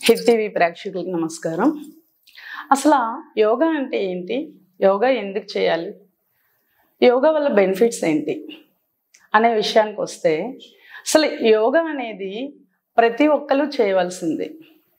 Hit TV ప్రేక్షకులకు నమస్కారం. అసలు యోగా అంటే ఏంటి? యోగా ఎందుకు చేయాలి? యోగా వల్ల బెనిఫిట్స్ ఏంటి అనే విషయానికి వస్తే, అసలు యోగా అనేది ప్రతి ఒక్కరు చేయవలసింది.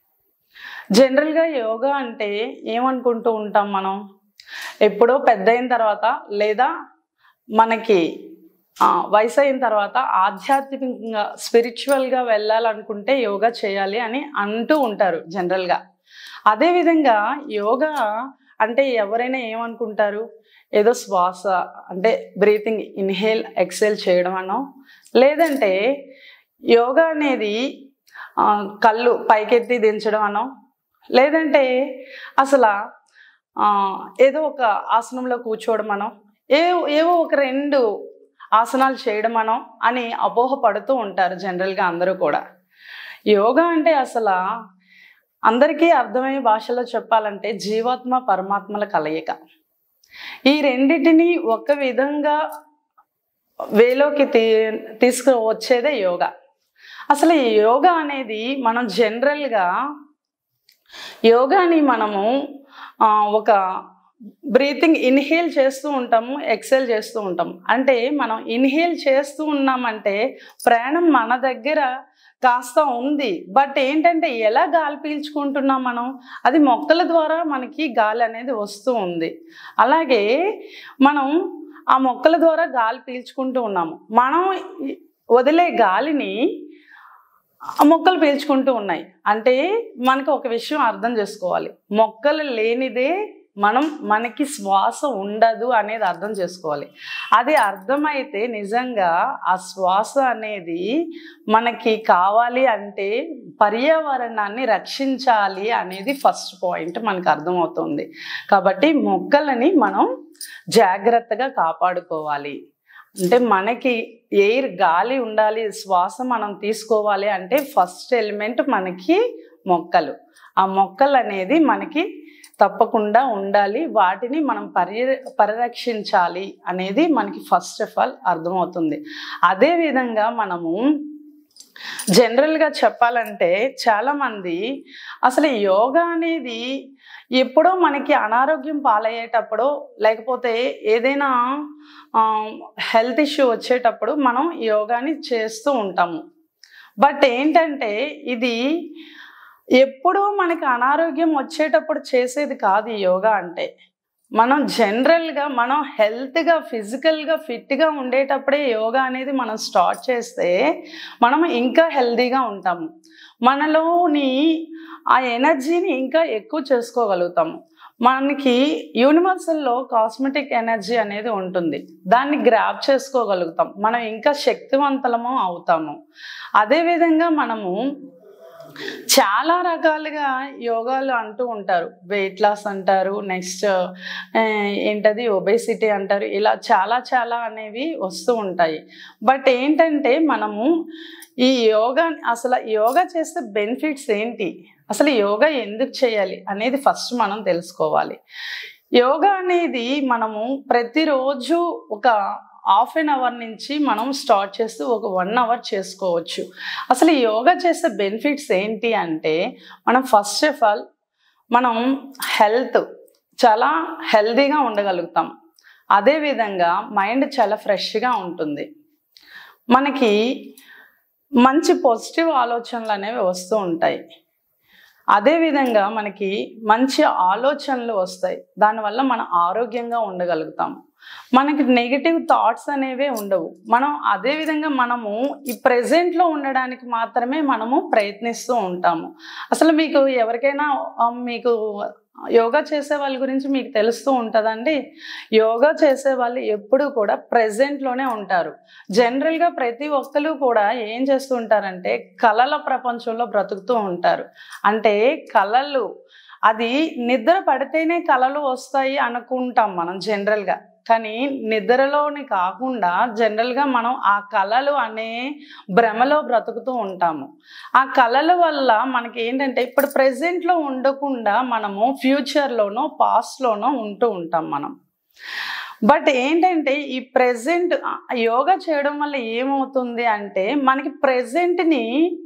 జనరల్గా యోగా అంటే ఏమనుకుంటూ ఉంటాం మనం? ఎప్పుడో పెద్దయిన తర్వాత లేదా మనకి వయసు అయిన తర్వాత ఆధ్యాత్మికంగా స్పిరిచువల్గా వెళ్ళాలనుకుంటే యోగా చేయాలి అని అంటూ ఉంటారు జనరల్గా. అదేవిధంగా యోగా అంటే ఎవరైనా ఏమనుకుంటారు? ఏదో శ్వాస అంటే బ్రీతింగ్ ఇన్హేల్ ఎక్సేల్ చేయడం అనో, లేదంటే యోగా అనేది కళ్ళు పైకెత్తి దించడం అనో, లేదంటే అసలు ఏదో ఒక ఆసనంలో కూర్చోవడం అనో, ఏవో ఒక 2 ఆసనాలు చేయడం అనో అని అపోహపడుతూ ఉంటారు జనరల్గా అందరూ కూడా. యోగా అంటే అసలు అందరికీ అర్థమయ్యే భాషలో చెప్పాలంటే జీవాత్మ పరమాత్మల కలయిక. ఈ రెండింటిని ఒక విధంగా వేలోకి తీసుకువచ్చేదే యోగా. అసలు ఈ యోగా అనేది మనం జనరల్గా యోగాని మనము ఒక బ్రీతింగ్ ఇన్హేల్ చేస్తూ ఉంటాము, ఎక్సేల్ చేస్తూ ఉంటాము. అంటే మనం ఇన్హేల్ చేస్తూ ఉన్నామంటే ప్రాణం మన దగ్గర కాస్త ఉంది. బట్ ఏంటంటే ఎలా గాలి పీల్చుకుంటున్నాం మనం? అది మొక్కల ద్వారా మనకి గాలి అనేది వస్తూ ఉంది. అలాగే మనం ఆ మొక్కల ద్వారా గాలి పీల్చుకుంటూ ఉన్నాము. మనం వదిలే గాలిని మొక్కలు పీల్చుకుంటూ ఉన్నాయి. అంటే మనకు ఒక విషయం అర్థం చేసుకోవాలి. మొక్కలు లేనిదే మనకి శ్వాస ఉండదు అనేది అర్థం చేసుకోవాలి. అది అర్థమైతే నిజంగా ఆ శ్వాస అనేది మనకి కావాలి అంటే పర్యావరణాన్ని రక్షించాలి అనేది ఫస్ట్ పాయింట్ మనకు అర్థమవుతుంది. కాబట్టి మొక్కలని మనం జాగ్రత్తగా కాపాడుకోవాలి. అంటే మనకి ఎయిర్ గాలి ఉండాలి, శ్వాస మనం తీసుకోవాలి అంటే ఫస్ట్ ఎలిమెంట్ మనకి మొక్కలు. ఆ మొక్కలు అనేది మనకి తప్పకుండా ఉండాలి. వాటిని మనం పరిరక్షించాలి అనేది మనకి ఫస్ట్ ఆఫ్ ఆల్ అర్థమవుతుంది. అదేవిధంగా మనము జనరల్గా చెప్పాలంటే చాలామంది అసలు యోగా అనేది ఎప్పుడో మనకి అనారోగ్యం పాలయ్యేటప్పుడు, లేకపోతే ఏదైనా హెల్త్ ఇష్యూ వచ్చేటప్పుడు మనం యోగాని చేస్తూ ఉంటాము. బట్ ఏంటంటే ఇది ఎప్పుడూ మనకి అనారోగ్యం వచ్చేటప్పుడు చేసేది కాదు ఈ యోగా అంటే. మనం జనరల్గా మనం హెల్త్గా ఫిజికల్గా ఫిట్గా ఉండేటప్పుడే యోగా అనేది మనం స్టార్ట్ చేస్తే మనం ఇంకా హెల్తీగా ఉంటాము. మనలోని ఆ ఎనర్జీని ఇంకా ఎక్కువ చేసుకోగలుగుతాము. మనకి యూనివర్సల్లో కాస్మెటిక్ ఎనర్జీ అనేది ఉంటుంది. దాన్ని గ్రాప్ చేసుకోగలుగుతాం. మనం ఇంకా శక్తివంతులము అవుతాము. అదేవిధంగా మనము చాలా రకాలుగా యోగాలు అంటూ ఉంటారు. వెయిట్ లాస్ అంటారు, నెక్స్ట్ ఏంటది ఒబేసిటీ అంటారు. ఇలా చాలా అనేవి వస్తూ ఉంటాయి. బట్ ఏంటంటే మనము ఈ అసలు యోగా చేస్తే బెనిఫిట్స్ ఏంటి, అసలు యోగా ఎందుకు చేయాలి అనేది ఫస్ట్ మనం తెలుసుకోవాలి. యోగా అనేది మనము ప్రతిరోజు ఒక ½ an hour నుంచి మనం స్టార్ట్ చేస్తూ ఒక 1 hour చేసుకోవచ్చు. అసలు యోగా చేసే బెనిఫిట్స్ ఏంటి అంటే మనం ఫస్ట్ ఆఫ్ ఆల్ మనం చాలా హెల్తీగా ఉండగలుగుతాం. అదేవిధంగా మైండ్ చాలా ఫ్రెష్గా ఉంటుంది. మనకి మంచి పాజిటివ్ ఆలోచనలు అనేవి వస్తూ ఉంటాయి. అదేవిధంగా మనకి మంచి ఆలోచనలు వస్తాయి. దానివల్ల మనం ఆరోగ్యంగా ఉండగలుగుతాము. మనకి నెగిటివ్ థాట్స్ అనేవే ఉండవు. అదేవిధంగా మనము ఈ ప్రెజెంట్లో ఉండడానికి మాత్రమే మనము ప్రయత్నిస్తూ ఉంటాము. అసలు మీకు ఎవరికైనా మీకు యోగా చేసే వాళ్ళ గురించి మీకు తెలుస్తూ ఉంటుందండి. యోగా చేసే వాళ్ళు ఎప్పుడూ కూడా ప్రెజెంట్లోనే ఉంటారు. జనరల్గా ప్రతి ఒక్కరు కూడా ఏం చేస్తూ ఉంటారంటే కళల ప్రపంచంలో బ్రతుకుతూ ఉంటారు. అంటే కళలు అది నిద్ర పడితేనే కళలు వస్తాయి అనుకుంటాం మనం జనరల్గా. కానీ నిద్రలోని కాకుండా జనరల్గా మనం ఆ కళలు అనే భ్రమలో బ్రతుకుతూ ఉంటాము. ఆ కళల వల్ల మనకి ఏంటంటే ఇప్పుడు ప్రెజెంట్లో ఉండకుండా మనము ఫ్యూచర్లోనో పాస్ట్లోనో ఉంటూ ఉంటాం మనం. బట్ ఏంటంటే ఈ ప్రెజెంట్ యోగా చేయడం వల్ల ఏమవుతుంది అంటే మనకి ప్రెజెంట్ని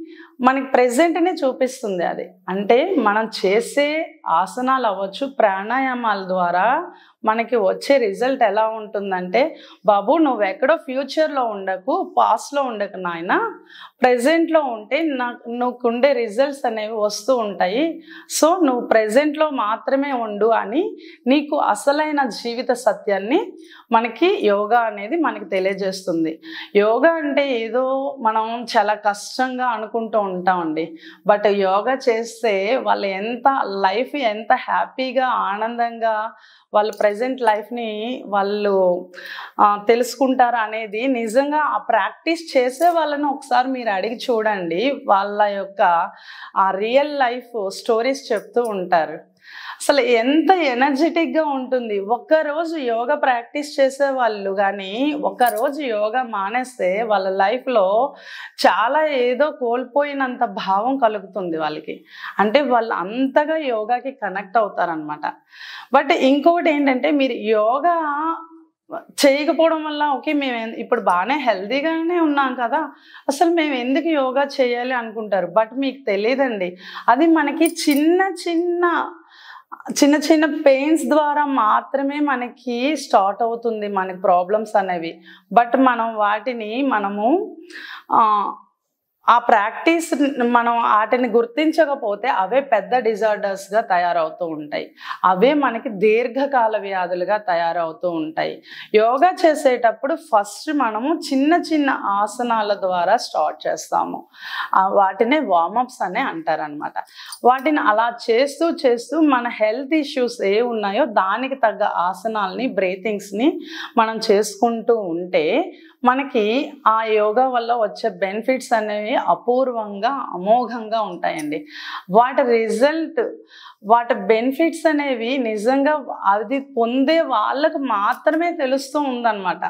మనకి ప్రెజెంట్ని చూపిస్తుంది అది. అంటే మనం చేసే ఆసనాలు అవ్వచ్చు, ప్రాణాయామాల ద్వారా మనకి వచ్చే రిజల్ట్ ఎలా ఉంటుందంటే, బాబు నువ్వెక్కడో ఫ్యూచర్లో ఉండకు, పాస్ట్లో ఉండకు నాయన, ప్రెజెంట్లో ఉంటే నువ్వుకుండే రిజల్ట్స్ అనేవి వస్తూ ఉంటాయి. సో నువ్వు ప్రెజెంట్లో మాత్రమే ఉండు అని నీకు అసలైన జీవిత సత్యాన్ని మనకి యోగా అనేది మనకి తెలియజేస్తుంది. యోగా అంటే ఏదో మనం చాలా కష్టంగా అనుకుంటూ ఉంటామండి. బట్ యోగా చేస్తే వాళ్ళు లైఫ్ ఎంత హ్యాపీగా, ఆనందంగా వాళ్ళు ప్రెజెంట్ లైఫ్ని వాళ్ళు తెలుసుకుంటారు అనేది నిజంగా ఆ ప్రాక్టీస్ చేసే వాళ్ళని ఒకసారి మీరు అడిగి చూడండి. వాళ్ళ యొక్క ఆ రియల్ లైఫ్ స్టోరీస్ చెప్తూ ఉంటారు. అసలు ఎంత ఎనర్జెటిక్గా ఉంటుంది. ఒక్కరోజు యోగా ప్రాక్టీస్ చేసే వాళ్ళు కానీ ఒక్కరోజు యోగా మానేస్తే వాళ్ళ లైఫ్లో చాలా ఏదో కోల్పోయినంత భావం కలుగుతుంది వాళ్ళకి. అంటే వాళ్ళు అంతగా యోగాకి కనెక్ట్ అవుతారనమాట. బట్ ఇంకొకటి ఏంటంటే, మీరు యోగా చేయకపోవడం వల్ల ఓకే మేము ఇప్పుడు బాగానే హెల్తీగానే ఉన్నాం కదా, అసలు మేము ఎందుకు యోగా చేయాలి అనుకుంటారు. బట్ మీకు తెలియదండి, అది మనకి చిన్న చిన్న పెయిన్స్ ద్వారా మాత్రమే మనకి స్టార్ట్ అవుతుంది మనకి ప్రాబ్లమ్స్ అనేవి. బట్ మనం మనము ఆ ప్రాక్టీస్ మనం వాటిని గుర్తించకపోతే అవే పెద్ద డిజార్డర్స్గా తయారవుతూ ఉంటాయి. అవే మనకి దీర్ఘకాల వ్యాధులుగా తయారవుతూ ఉంటాయి. యోగా చేసేటప్పుడు ఫస్ట్ మనము చిన్న ఆసనాల ద్వారా స్టార్ట్ చేస్తాము. వాటినే వార్మప్స్ అనే అంటారనమాట. వాటిని అలా చేస్తూ మన హెల్త్ ఇష్యూస్ ఏ ఉన్నాయో దానికి తగ్గ ఆసనాలని, బ్రీతింగ్స్ని మనం చేసుకుంటూ ఉంటే మనకి ఆ యోగా వల్ల వచ్చే బెనిఫిట్స్ అనేవి అపూర్వంగా, అమోఘంగా ఉంటాయండి. వాటి బెనిఫిట్స్ అనేవి నిజంగా అది పొందే వాళ్ళకు మాత్రమే తెలుస్తూ ఉందన్నమాట.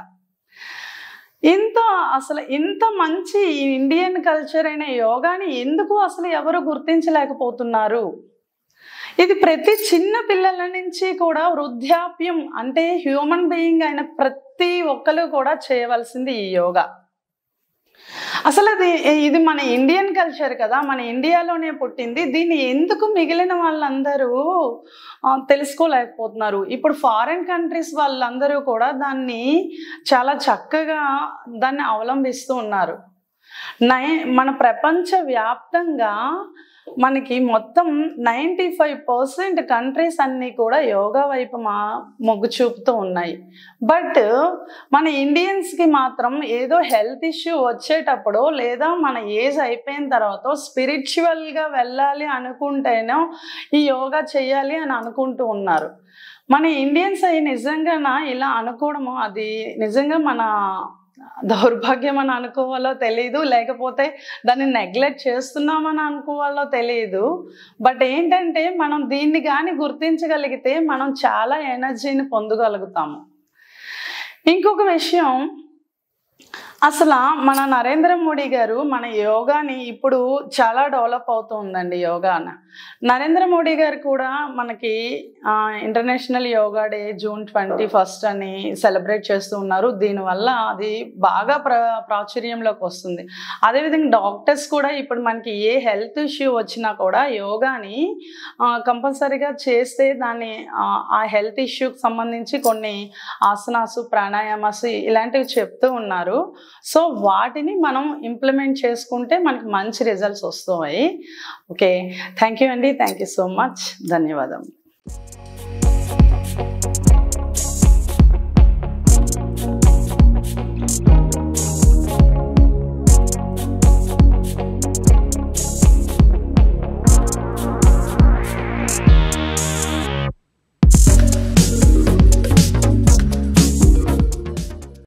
అసలు ఇంత మంచి ఇండియన్ కల్చర్ అయిన యోగాని ఎందుకు అసలు ఎవరు గుర్తించలేకపోతున్నారు? ఇది ప్రతి చిన్న పిల్లల నుంచి కూడా వృద్ధాప్యం అంటే హ్యూమన్ బీయింగ్ అయిన ప్రతి ఒక్కరు కూడా చేయవలసింది ఈ యోగా. అసలు ఇది మన ఇండియన్ కల్చర్ కదా, మన ఇండియాలోనే పుట్టింది. దీన్ని ఎందుకు మిగిలిన వాళ్ళందరూ తెలుసుకోలేకపోతున్నారు? ఇప్పుడు ఫారిన్ కంట్రీస్ వాళ్ళందరూ కూడా దాన్ని చాలా చక్కగా దాన్ని అవలంబిస్తూ ఉన్నారు. మన ప్రపంచ వ్యాప్తంగా మనకి మొత్తం 95% కంట్రీస్ అన్నీ కూడా యోగా వైపు మొగ్గు చూపుతూ ఉన్నాయి. బట్ మన ఇండియన్స్కి మాత్రం ఏదో హెల్త్ ఇష్యూ వచ్చేటప్పుడు లేదా మన ఏజ్ అయిపోయిన తర్వాత స్పిరిచువల్గా వెళ్ళాలి అనుకుంటేనో ఈ యోగా చేయాలి అని అనుకుంటూ ఉన్నారు. మన ఇండియన్స్ అవి నిజంగా ఇలా అనుకోవడము అది నిజంగా మన దౌర్భాగ్యం అని అనుకోవాలో తెలియదు, లేకపోతే దాన్ని నెగ్లెక్ట్ చేస్తున్నామని అనుకోవాలో తెలియదు. బట్ ఏంటంటే మనం దీన్ని కానీ గుర్తించగలిగితే మనం చాలా ఎనర్జీని పొందగలుగుతాము. ఇంకొక విషయం, అసలు మన నరేంద్ర మోడీ గారు మన యోగాని ఇప్పుడు చాలా డెవలప్ అవుతూ ఉందండి. యోగాన నరేంద్ర మోడీ గారు కూడా మనకి ఇంటర్నేషనల్ యోగా డే June 21 అని సెలబ్రేట్ చేస్తూ ఉన్నారు. దీనివల్ల అది బాగా ప్రాచుర్యంలోకి వస్తుంది. అదేవిధంగా డాక్టర్స్ కూడా ఇప్పుడు మనకి ఏ హెల్త్ ఇష్యూ వచ్చినా కూడా యోగాని కంపల్సరీగా చేస్తే దాన్ని ఆ హెల్త్ ఇష్యూకి సంబంధించి కొన్ని ఆసనాసు, ప్రాణాయామాసు ఇలాంటివి చెప్తూ ఉన్నారు. సో వాటిని మనం ఇంప్లిమెంట్ చేసుకుంటే మనకి మంచి రిజల్ట్స్ వస్తాయి. ఓకే, థ్యాంక్ యూ అండి. Thank you so much. ధన్యవాదం.